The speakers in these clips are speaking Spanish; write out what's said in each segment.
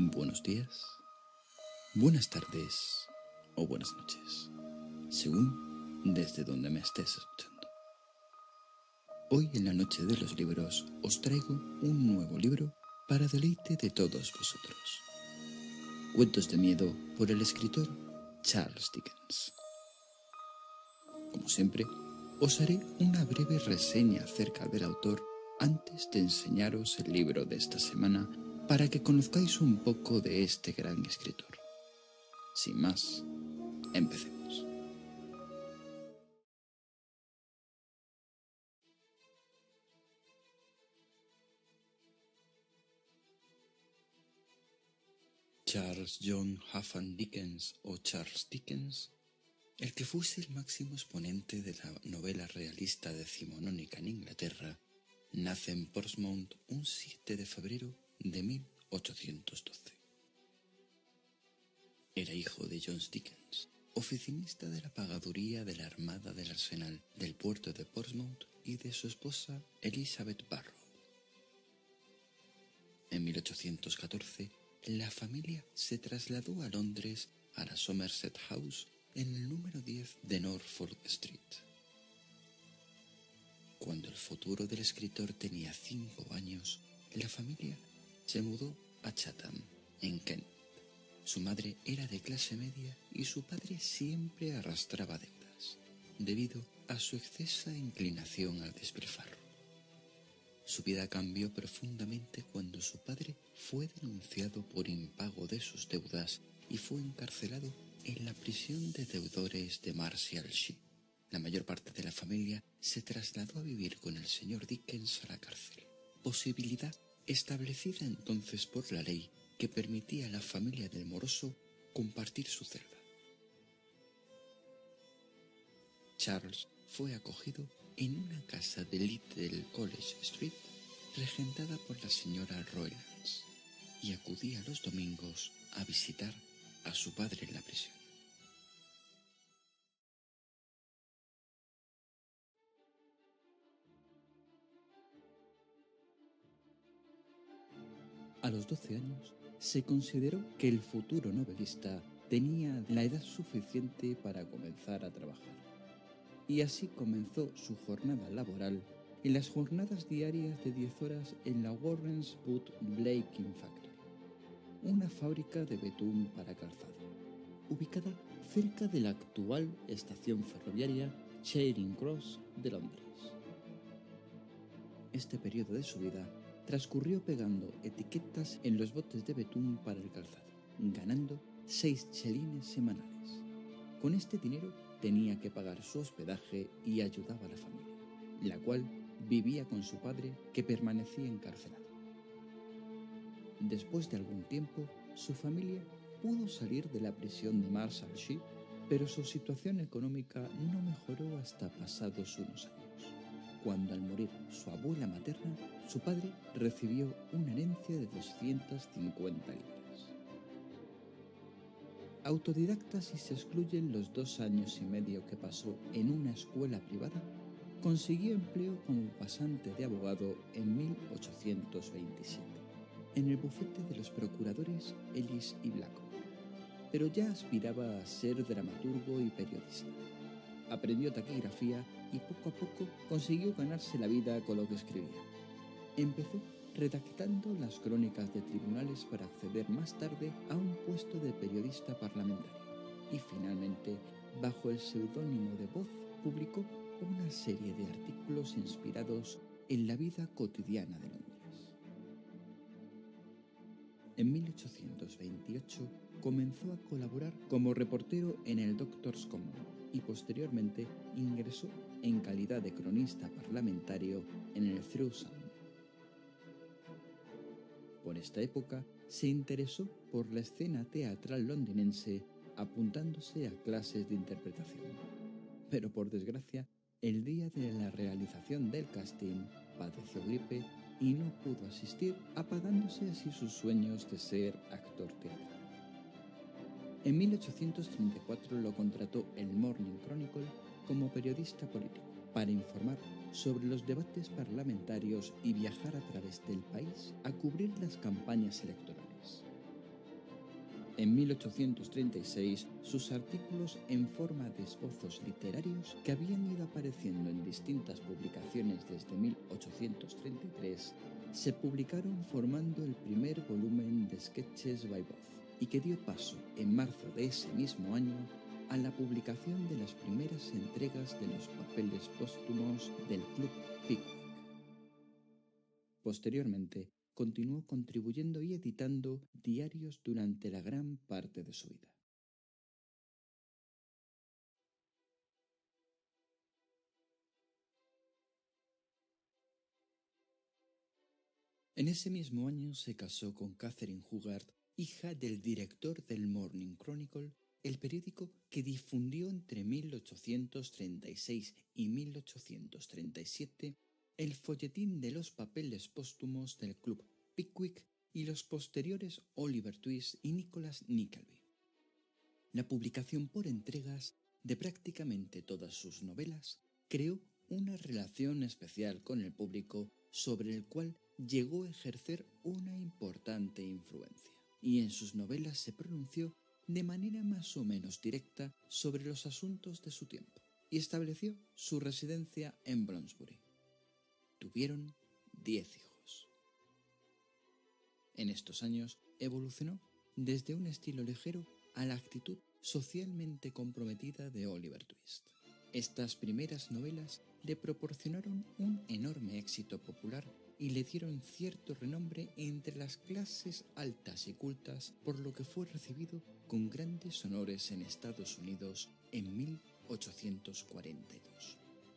Buenos días, buenas tardes o buenas noches, según desde donde me estés escuchando. Hoy en la noche de los libros os traigo un nuevo libro para deleite de todos vosotros. Cuentos de miedo por el escritor Charles Dickens. Como siempre, os haré una breve reseña acerca del autor antes de enseñaros el libro de esta semana para que conozcáis un poco de este gran escritor. Sin más, empecemos. Charles John Haffan Dickens o Charles Dickens, el que fuese el máximo exponente de la novela realista decimonónica en Inglaterra, nace en Portsmouth un 7 de febrero de 1812. Era hijo de John Dickens, oficinista de la pagaduría de la Armada del Arsenal del puerto de Portsmouth, y de su esposa Elizabeth Barrow. En 1814, la familia se trasladó a Londres, a la Somerset House, en el número 10 de Norfolk Street. Cuando el futuro del escritor tenía 5 años, la familia se mudó a Chatham, en Kent. Su madre era de clase media y su padre siempre arrastraba deudas, debido a su excesiva inclinación al despilfarro. Su vida cambió profundamente cuando su padre fue denunciado por impago de sus deudas y fue encarcelado en la prisión de deudores de Marshalsea. La mayor parte de la familia se trasladó a vivir con el señor Dickens a la cárcel, posibilidad establecida entonces por la ley que permitía a la familia del moroso compartir su celda. Charles fue acogido en una casa de Little College Street regentada por la señora Roylance y acudía los domingos a visitar a su padre en la prisión. A los 12 años se consideró que el futuro novelista tenía la edad suficiente para comenzar a trabajar, y así comenzó su jornada laboral en las jornadas diarias de 10 horas en la Warren's Boot Blaking Factory, una fábrica de betún para calzado, ubicada cerca de la actual estación ferroviaria Charing Cross de Londres. Este periodo de su vida transcurrió pegando etiquetas en los botes de betún para el calzado, ganando 6 chelines semanales. Con este dinero tenía que pagar su hospedaje y ayudaba a la familia, la cual vivía con su padre, que permanecía encarcelado. Después de algún tiempo, su familia pudo salir de la prisión de Marshalsea, pero su situación económica no mejoró hasta pasados unos años, cuando al morir su abuela materna, su padre recibió una herencia de 250 libras. Autodidacta si se excluyen los 2 años y medio que pasó en una escuela privada, consiguió empleo como pasante de abogado en 1827, en el bufete de los procuradores Ellis y Blackmore, pero ya aspiraba a ser dramaturgo y periodista. Aprendió taquigrafía y poco a poco consiguió ganarse la vida con lo que escribía. Empezó redactando las crónicas de tribunales para acceder más tarde a un puesto de periodista parlamentario y finalmente, bajo el seudónimo de Voz, publicó una serie de artículos inspirados en la vida cotidiana de Londres. En 1828 comenzó a colaborar como reportero en el Doctor's Common y posteriormente ingresó en calidad de cronista parlamentario en el Through Sun. Por esta época se interesó por la escena teatral londinense, apuntándose a clases de interpretación. Pero por desgracia, el día de la realización del casting padeció gripe y no pudo asistir, apagándose así sus sueños de ser actor teatral. En 1834 lo contrató el Morning Chronicle como periodista político para informar sobre los debates parlamentarios y viajar a través del país a cubrir las campañas electorales. En 1836, sus artículos en forma de esbozos literarios que habían ido apareciendo en distintas publicaciones desde 1833 se publicaron formando el primer volumen de Sketches by Boz, y que dio paso, en marzo de ese mismo año, a la publicación de las primeras entregas de los papeles póstumos del Club Pickwick. Posteriormente, continuó contribuyendo y editando diarios durante la gran parte de su vida. En ese mismo año se casó con Catherine Hogarth, hija del director del Morning Chronicle, el periódico que difundió entre 1836 y 1837 el folletín de los papeles póstumos del Club Pickwick y los posteriores Oliver Twist y Nicholas Nickleby. La publicación por entregas de prácticamente todas sus novelas creó una relación especial con el público sobre el cual llegó a ejercer una importante influencia, y en sus novelas se pronunció de manera más o menos directa sobre los asuntos de su tiempo y estableció su residencia en Bloomsbury. Tuvieron 10 hijos. En estos años evolucionó desde un estilo ligero a la actitud socialmente comprometida de Oliver Twist. Estas primeras novelas le proporcionaron un enorme éxito popular y le dieron cierto renombre entre las clases altas y cultas, por lo que fue recibido con grandes honores en Estados Unidos en 1842.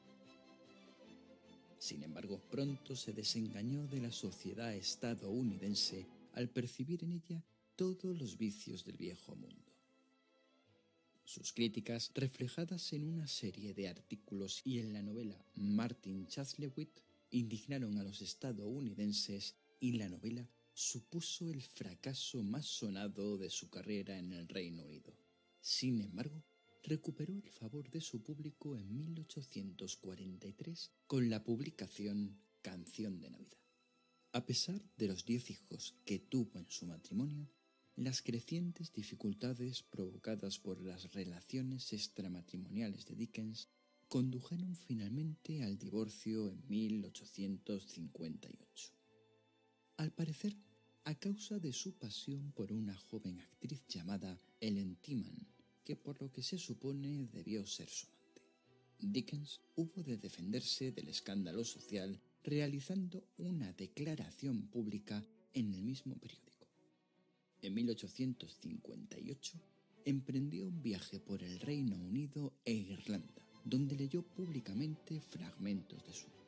Sin embargo, pronto se desengañó de la sociedad estadounidense al percibir en ella todos los vicios del viejo mundo. Sus críticas, reflejadas en una serie de artículos y en la novela Martin Chuzzlewit, indignaron a los estadounidenses, y la novela supuso el fracaso más sonado de su carrera en el Reino Unido. Sin embargo, recuperó el favor de su público en 1843 con la publicación Canción de Navidad. A pesar de los 10 hijos que tuvo en su matrimonio, las crecientes dificultades provocadas por las relaciones extramatrimoniales de Dickens condujeron finalmente al divorcio en 1858. Al parecer, a causa de su pasión por una joven actriz llamada Ellen Timan, que por lo que se supone debió ser su amante. Dickens hubo de defenderse del escándalo social realizando una declaración pública en el mismo periódico. En 1858 emprendió un viaje por el Reino Unido e Irlanda, donde leyó públicamente fragmentos de su obra.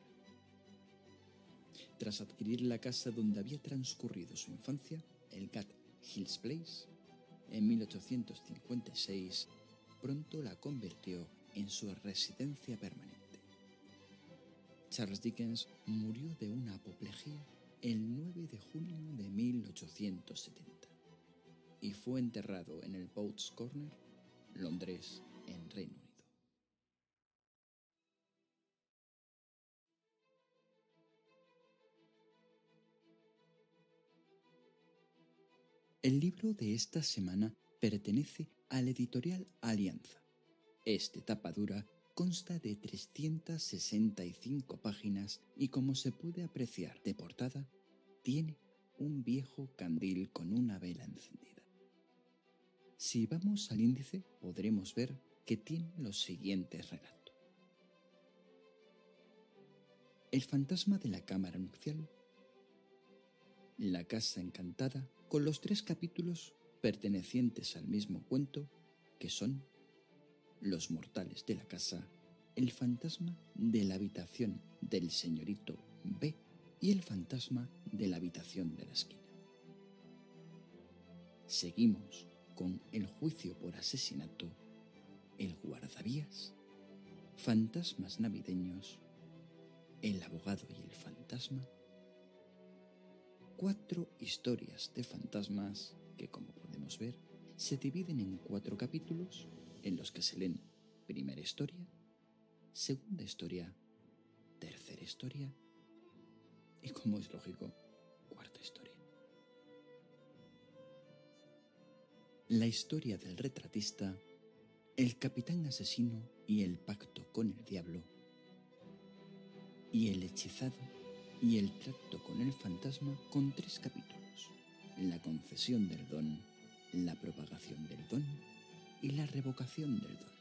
Tras adquirir la casa donde había transcurrido su infancia, el Cat Hills Place, en 1856, pronto la convirtió en su residencia permanente. Charles Dickens murió de una apoplejía el 9 de junio de 1870 y fue enterrado en el Poets Corner, Londres, en Reino Unido. El libro de esta semana pertenece a la editorial Alianza. Es de tapa dura, consta de 365 páginas y, como se puede apreciar de portada, tiene un viejo candil con una vela encendida. Si vamos al índice, podremos ver que tiene los siguientes relatos. El fantasma de la cámara nupcial, La casa encantada, con los 3 capítulos pertenecientes al mismo cuento, que son Los mortales de la casa, El fantasma de la habitación del señorito B y El fantasma de la habitación de la esquina. Seguimos con El juicio por asesinato, El guardavías, Fantasmas navideños, El abogado y el fantasma. 4 historias de fantasmas que, como podemos ver, se dividen en 4 capítulos en los que se leen primera historia, segunda historia, tercera historia y, como es lógico, cuarta historia. la historia del retratista, el capitán asesino y el pacto con el diablo, y el hechizado y el tracto con el fantasma, con 3 capítulos: la concesión del don, la propagación del don y la revocación del don.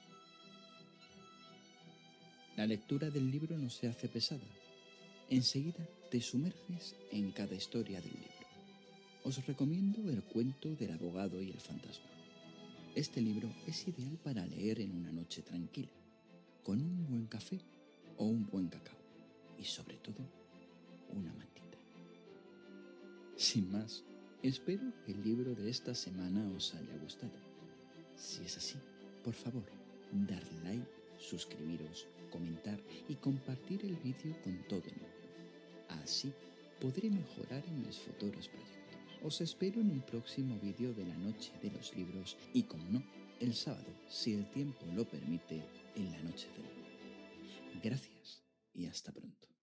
La lectura del libro no se hace pesada. Enseguida te sumerges en cada historia del libro. Os recomiendo el cuento del abogado y el fantasma. Este libro es ideal para leer en una noche tranquila, con un buen café o un buen cacao y, sobre todo, una mantita. Sin más, espero que el libro de esta semana os haya gustado. Si es así, por favor, dar like, suscribiros, comentar y compartir el vídeo con todo el mundo. Así podré mejorar en mis futuros proyectos. Os espero en un próximo vídeo de la Noche de los Libros y, como no, el sábado, si el tiempo lo permite, en la Noche del Libro. Gracias y hasta pronto.